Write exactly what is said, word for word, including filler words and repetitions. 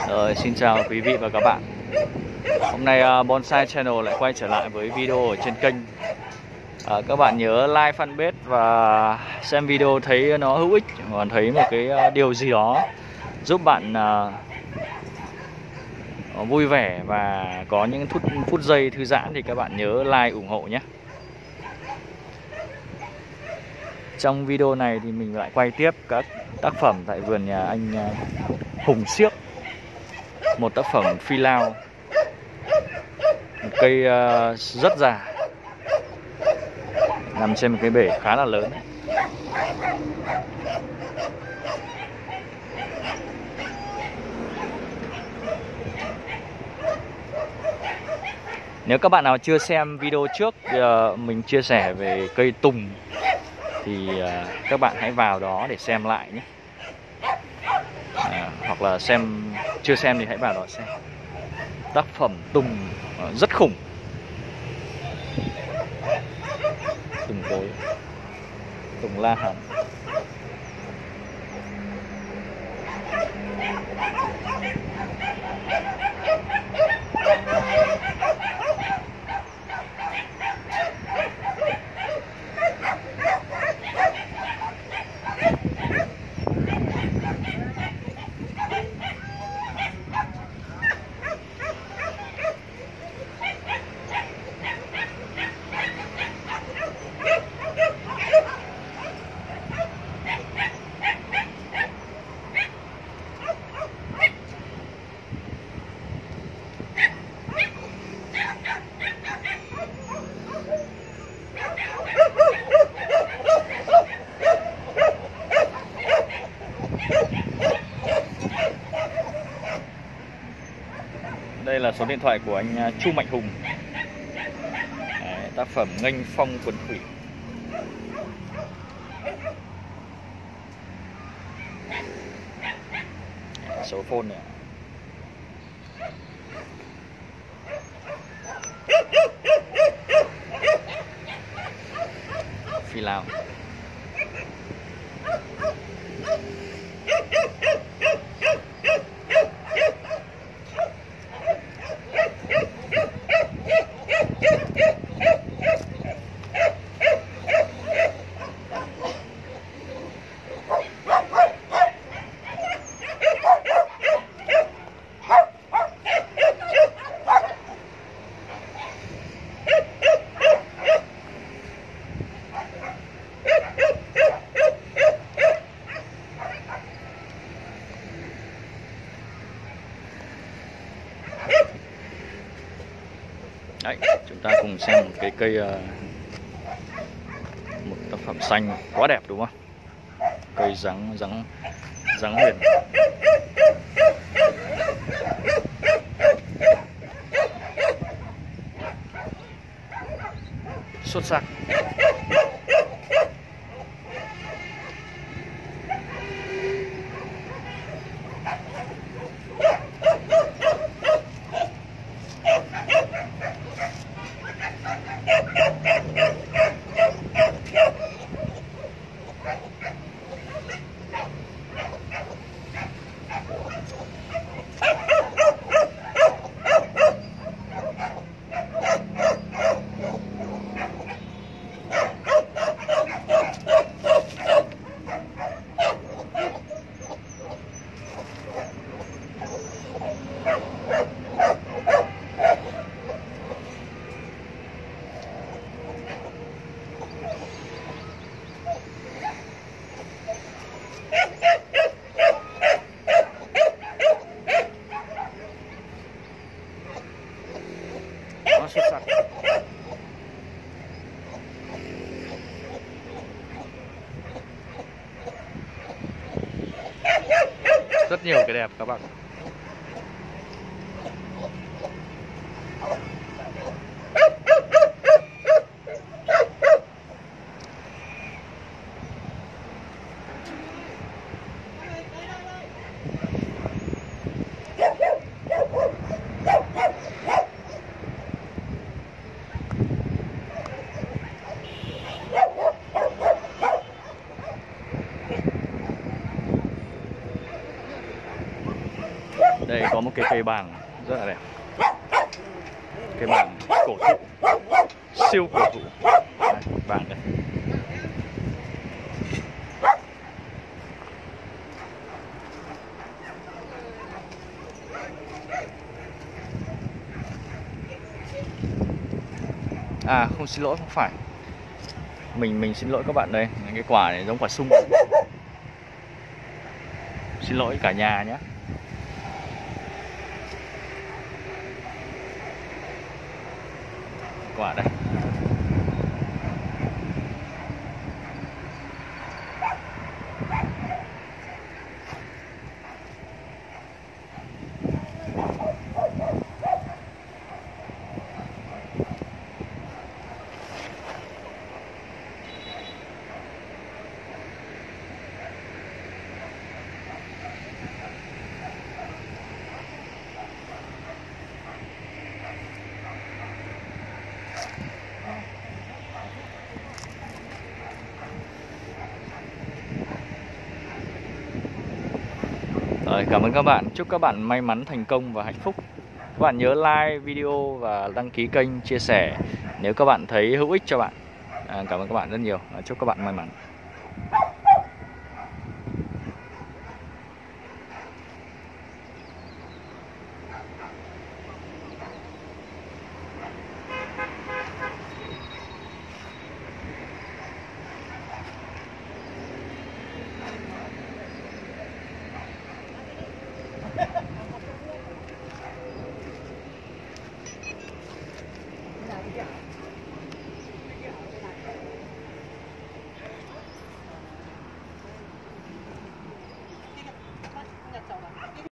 Rồi, xin chào quý vị và các bạn. Hôm nay uh, Bonsai Channel lại quay trở lại với video ở trên kênh. uh, Các bạn nhớ like fanpage và xem video thấy nó hữu ích, còn thấy một cái uh, điều gì đó giúp bạn uh, vui vẻ và có những phút, phút giây thư giãn thì các bạn nhớ like ủng hộ nhé. Trong video này thì mình lại quay tiếp các tác phẩm tại vườn nhà anh uh, Hùng Siếc. Một tác phẩm phi lao, một cây uh, rất già, nằm trên một cái bể khá là lớn. Nếu các bạn nào chưa xem video trước uh, mình chia sẻ về cây tùng thì uh, các bạn hãy vào đó để xem lại nhé. À, hoặc là xem chưa xem thì hãy vào đó xem. Tác phẩm tùng uh, rất khủng. Tùng cối, tùng la hán. Đây là số điện thoại của anh Chu Mạnh Hùng. Đấy, tác phẩm Nghênh Phong Quần Khủy. Số phone này. Phi lao. Đấy, chúng ta cùng xem một cái cây, một tác phẩm xanh quá đẹp đúng không? Cây rắn rắn rắn huyền. Xuất sắc. Xuất sắc. Rất nhiều cái đẹp các bạn. có một cái cây bàng rất là đẹp. Cây bàng cổ thụ, siêu cổ thụ. Đây, bàng đây. À không, xin lỗi, không phải. Mình mình xin lỗi các bạn đây. Cái quả này giống quả sung. Xin lỗi cả nhà nhé. Quả đây. Rồi, cảm ơn các bạn. Chúc các bạn may mắn, thành công và hạnh phúc. Các bạn nhớ like video và đăng ký kênh, chia sẻ nếu các bạn thấy hữu ích cho bạn. À, cảm ơn các bạn rất nhiều. Chúc các bạn may mắn.